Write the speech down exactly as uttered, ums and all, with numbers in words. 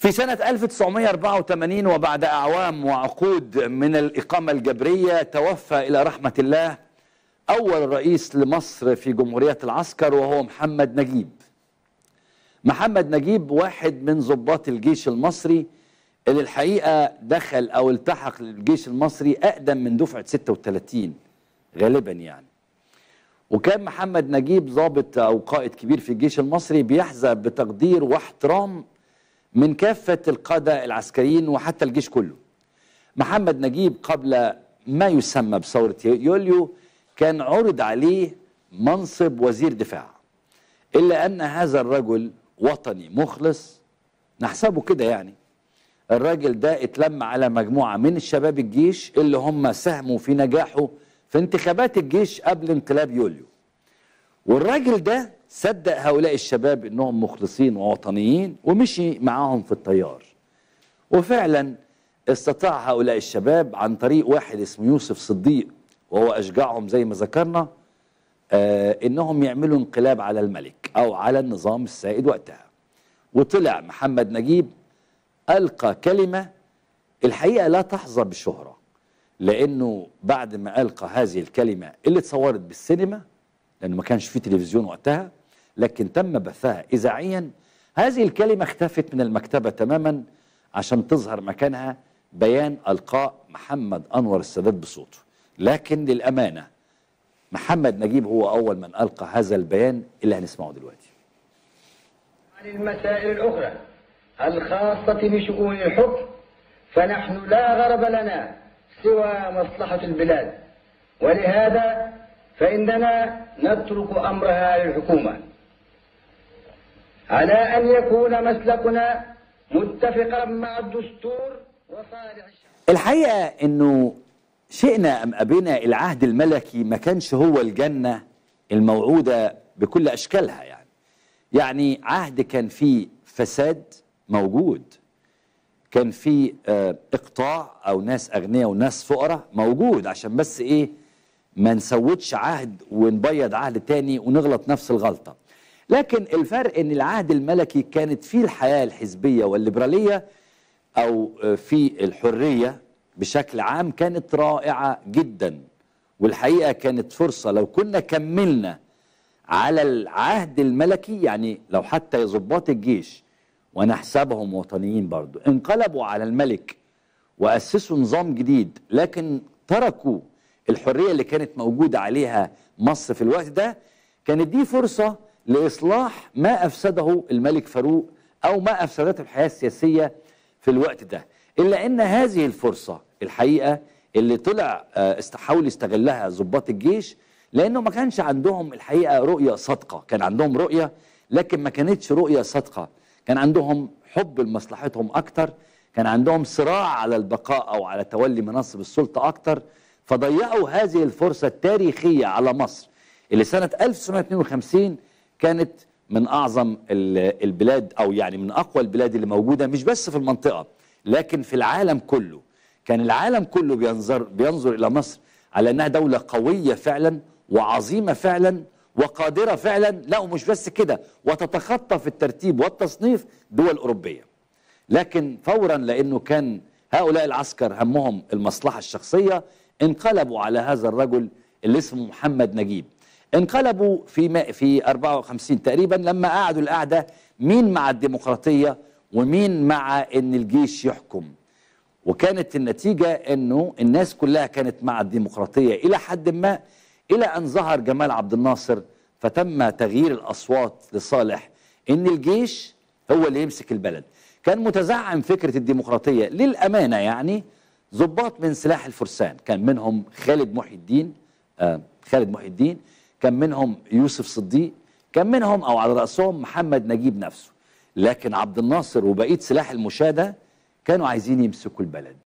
في سنة ألف وتسعمائة وأربعة وثمانين وبعد أعوام وعقود من الإقامة الجبرية توفى إلى رحمة الله أول رئيس لمصر في جمهورية العسكر وهو محمد نجيب. محمد نجيب واحد من ضباط الجيش المصري اللي الحقيقة دخل أو التحق للجيش المصري أقدم من دفعة ستة وثلاثين غالبا يعني. وكان محمد نجيب ضابط أو قائد كبير في الجيش المصري بيحظى بتقدير واحترام من كافة القادة العسكريين وحتى الجيش كله. محمد نجيب قبل ما يسمى بثورة يوليو كان عرض عليه منصب وزير دفاع، إلا أن هذا الرجل وطني مخلص نحسبه كده يعني. الراجل ده اتلم على مجموعة من الشباب الجيش اللي هم ساهموا في نجاحه في انتخابات الجيش قبل انقلاب يوليو، والراجل ده صدق هؤلاء الشباب انهم مخلصين ووطنيين ومشي معاهم في التيار. وفعلا استطاع هؤلاء الشباب عن طريق واحد اسمه يوسف صديق وهو اشجعهم زي ما ذكرنا آه انهم يعملوا انقلاب على الملك او على النظام السائد وقتها. وطلع محمد نجيب ألقى كلمة الحقيقة لا تحظى بالشهرة، لأنه بعد ما ألقى هذه الكلمة اللي اتصورت بالسينما لأنه ما كانش فيه تلفزيون وقتها لكن تم بثها إذاعيا، هذه الكلمة اختفت من المكتبة تماما عشان تظهر مكانها بيان ألقاء محمد أنور السادات بصوته. لكن للأمانة محمد نجيب هو أول من ألقى هذا البيان اللي هنسمعه دلوقتي. عن المسائل الأخرى الخاصة بشؤون الحكم فنحن لا غرض لنا سوى مصلحة البلاد، ولهذا فإننا نترك أمرها للحكومة على أن يكون مسلكنا متفقا مع الدستور وصالح الشعب. الحقيقة أنه شئنا أم أبينا العهد الملكي ما كانش هو الجنة الموعودة بكل أشكالها يعني. يعني عهد كان فيه فساد موجود، كان في اقطاع او ناس اغنياء وناس فقراء موجود، عشان بس ايه ما نسودش عهد ونبيض عهد تاني ونغلط نفس الغلطة. لكن الفرق ان العهد الملكي كانت فيه الحياة الحزبية والليبرالية او في الحرية بشكل عام كانت رائعة جدا، والحقيقة كانت فرصة لو كنا كملنا على العهد الملكي، يعني لو حتى ضباط الجيش ونحسبهم وطنيين برضو انقلبوا على الملك وأسسوا نظام جديد لكن تركوا الحرية اللي كانت موجودة عليها مصر في الوقت ده، كانت دي فرصة لإصلاح ما أفسده الملك فاروق أو ما أفسدته الحياة السياسية في الوقت ده. إلا أن هذه الفرصة الحقيقة اللي طلع حاول يستغلها ضباط الجيش، لأنه ما كانش عندهم الحقيقة رؤية صادقة، كان عندهم رؤية لكن ما كانتش رؤية صادقة، كان عندهم حب لمصلحتهم أكتر، كان عندهم صراع على البقاء أو على تولي مناصب السلطة أكتر، فضيعوا هذه الفرصة التاريخية على مصر اللي سنة ألف وتسعمائة واثنين وخمسين كانت من أعظم البلاد أو يعني من أقوى البلاد اللي موجودة مش بس في المنطقة لكن في العالم كله. كان العالم كله بينظر, بينظر إلى مصر على أنها دولة قوية فعلا وعظيمة فعلا وقادرة فعلا، لا ومش بس كده، وتتخطى في الترتيب والتصنيف دول أوروبية. لكن فورا لأنه كان هؤلاء العسكر همهم المصلحة الشخصية انقلبوا على هذا الرجل اللي اسمه محمد نجيب. انقلبوا في في أربعة وخمسين تقريبا لما قعدوا القعدة مين مع الديمقراطية ومين مع ان الجيش يحكم، وكانت النتيجة انه الناس كلها كانت مع الديمقراطية الى حد ما، إلى أن ظهر جمال عبد الناصر فتم تغيير الأصوات لصالح إن الجيش هو اللي يمسك البلد. كان متزعم فكرة الديمقراطية للأمانة يعني ضباط من سلاح الفرسان، كان منهم خالد محي الدين آه خالد محي الدين، كان منهم يوسف صديق، كان منهم أو على رأسهم محمد نجيب نفسه. لكن عبد الناصر وبقية سلاح المشاة كانوا عايزين يمسكوا البلد.